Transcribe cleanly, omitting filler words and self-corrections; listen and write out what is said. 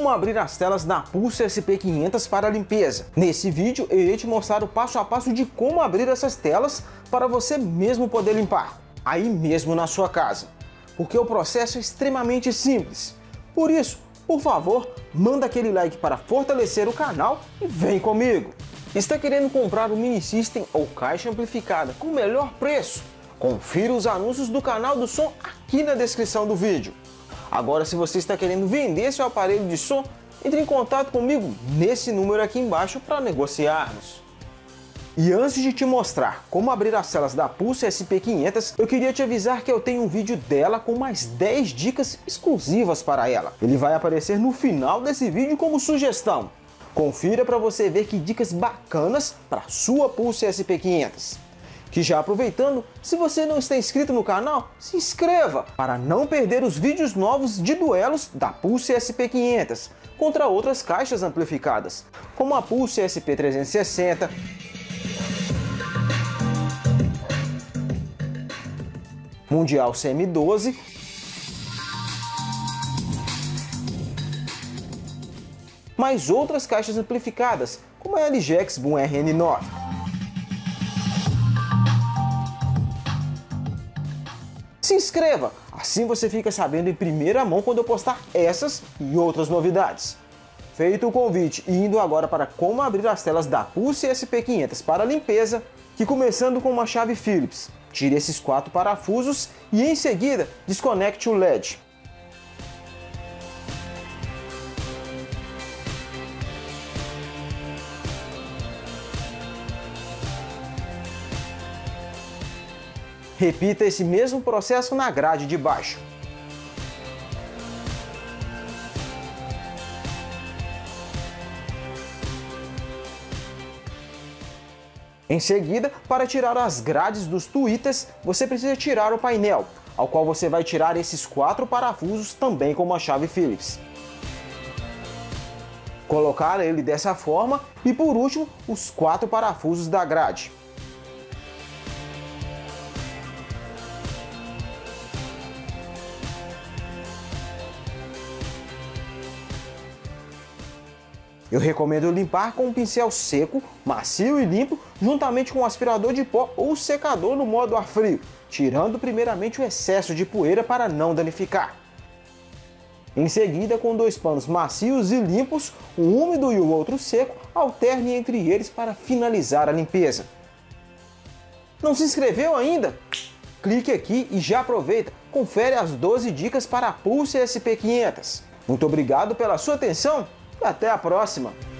como abrir as telas da Pulse SP500 para limpeza. Nesse vídeo eu irei te mostrar o passo a passo de como abrir essas telas para você mesmo poder limpar, aí mesmo na sua casa, porque o processo é extremamente simples. Por isso, por favor, manda aquele like para fortalecer o canal e vem comigo! Está querendo comprar um mini system ou caixa amplificada com o melhor preço? Confira os anúncios do canal do som aqui na descrição do vídeo. Agora, se você está querendo vender seu aparelho de som, entre em contato comigo nesse número aqui embaixo para negociarmos. E antes de te mostrar como abrir as telas da Pulse SP500, eu queria te avisar que eu tenho um vídeo dela com mais 10 dicas exclusivas para ela. Ele vai aparecer no final desse vídeo como sugestão. Confira para você ver que dicas bacanas para sua Pulse SP500. Que já aproveitando, se você não está inscrito no canal, se inscreva para não perder os vídeos novos de duelos da Pulse SP500 contra outras caixas amplificadas, como a Pulse SP360, Mundial CM12, mais outras caixas amplificadas, como a LG X-Boom RN9. Se inscreva, assim você fica sabendo em primeira mão quando eu postar essas e outras novidades. Feito o convite e indo agora para como abrir as telas da Pulse SP500 para limpeza, que começando com uma chave Phillips, tire esses 4 parafusos e em seguida desconecte o LED. Repita esse mesmo processo na grade de baixo. Em seguida, para tirar as grades dos tweeters, você precisa tirar o painel, ao qual você vai tirar esses 4 parafusos também com uma chave Phillips. Colocar ele dessa forma e, por último, os 4 parafusos da grade. Eu recomendo limpar com um pincel seco, macio e limpo, juntamente com um aspirador de pó ou secador no modo ar frio, tirando primeiramente o excesso de poeira para não danificar. Em seguida, com 2 panos macios e limpos, um úmido e o outro seco, alterne entre eles para finalizar a limpeza. Não se inscreveu ainda? Clique aqui e já aproveita, confere as 12 dicas para a Pulse SP500. Muito obrigado pela sua atenção! Até a próxima!